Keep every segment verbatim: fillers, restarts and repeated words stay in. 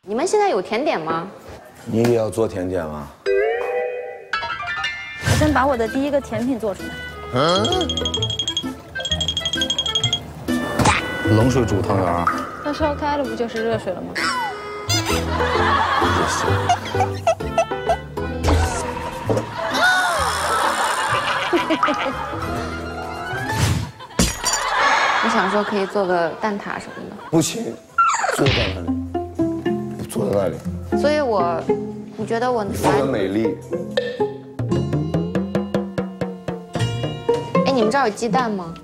你们现在有甜点吗？ 你也要做甜点吗？ 我先把我的第一个甜品做出来。 嗯。冷水煮汤圆儿。 那烧开了不就是热水了吗？ 也行。 我想说可以做个蛋挞什么的。 不行，坐在那里，坐在那里。 所以我，你觉得我做的美丽。 哎，你们这儿有鸡蛋吗？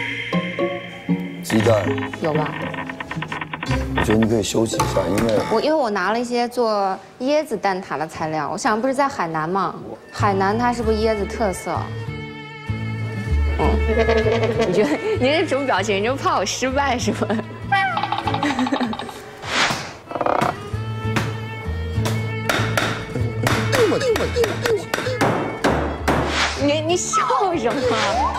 鸡蛋有吧？ 我觉得你可以休息一下，因为我因为我拿了一些做椰子蛋挞的材料，我想不是在海南吗？海南它是不是椰子特色？嗯，你觉得你这什么表情？你就怕我失败是吗？你你笑什么？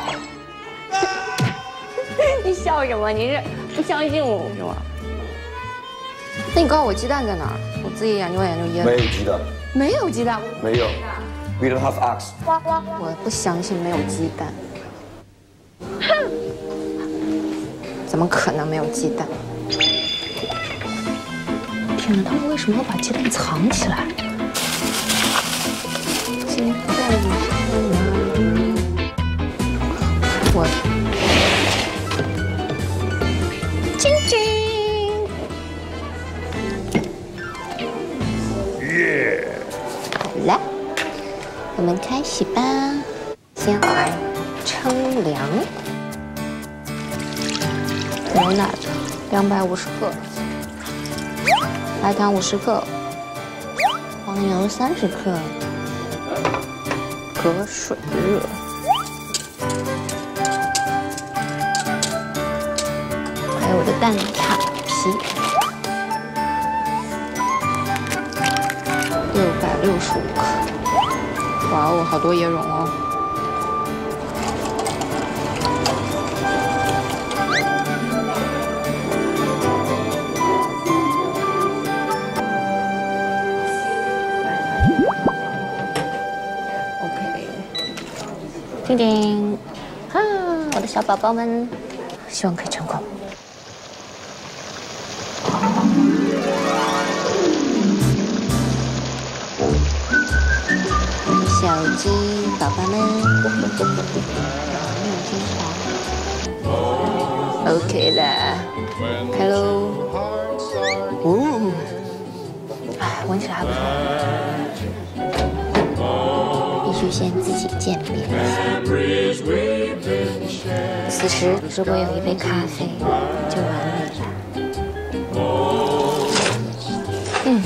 你笑什么？你是不相信我是吗？那你告诉我鸡蛋在哪儿？我自己研究研究椰子。 没有鸡蛋。 没有鸡蛋。 没有。We don't have eggs。 我不相信没有鸡蛋。哼！怎么可能没有鸡蛋？天哪，他们为什么要把鸡蛋藏起来？鸡蛋我。晶晶。耶！好了，我们开始吧。先来称量。牛奶两百五十克，白糖五十克，黄油三十克，隔水热。还有我的蛋挞皮，六百六十五克。哇哦，好多椰蓉哦。叮叮，哈，我的小宝宝们，希望可以成功。小鸡宝宝们，OK 了，开喽！哦，哎，闻起来还不错。必须先自己鉴别一下。此时如果有一杯咖啡，就完美了。嗯，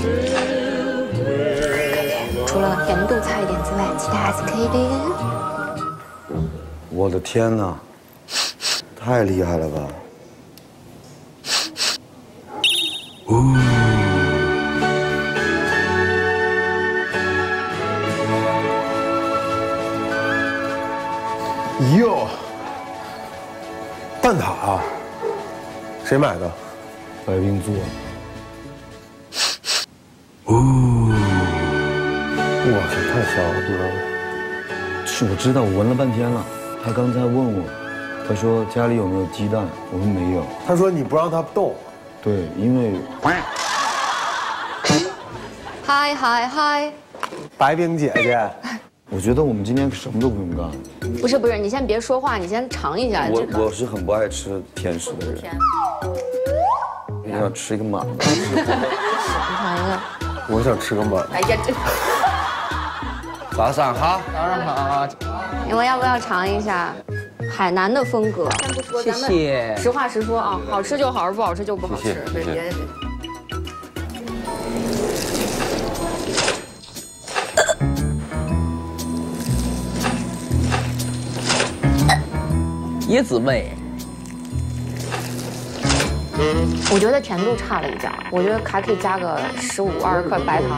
除了甜度差一点之外，其他还是可以的。 我的天哪，太厉害了吧！哦。 哟，蛋挞啊，谁买的？ 白冰做。 哦，哇塞，太香了，对吧？ 是，我知道，我闻了半天了。他刚才问我，他说家里有没有鸡蛋，我说没有。 他说你不让他动。 对，因为。 嗨嗨嗨， 白冰姐姐。 我觉得我们今天什么都不用干。 不是不是，你先别说话，你先尝一下。 我我是很不爱吃甜食的人。你要吃一个满的。 你尝一个。 我想吃个满。 哎呀，这。 早上好。 早上好。 你们要不要尝一下海南的风格？先不说， 谢谢。 实话实说啊，好吃就好吃，不好吃就不好吃。别别。 椰子味， 我觉得甜度差了一点，我觉得还可以加个十五二十克白糖。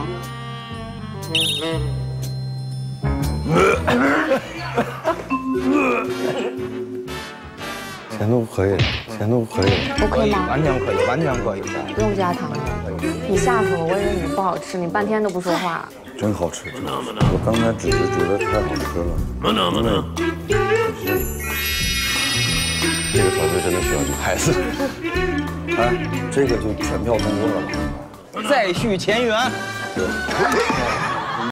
甜度可以，甜度可以。 OK 吗？ 完全可以，完全可以。 不用加糖。你吓死我！我以为你不好吃，你半天都不说话。 真好吃，真好吃。我刚才只是觉得太好吃了，因为可惜这个团队真的需要女孩子。 哎，这个就全票通过了吧？ 再续前缘。 对。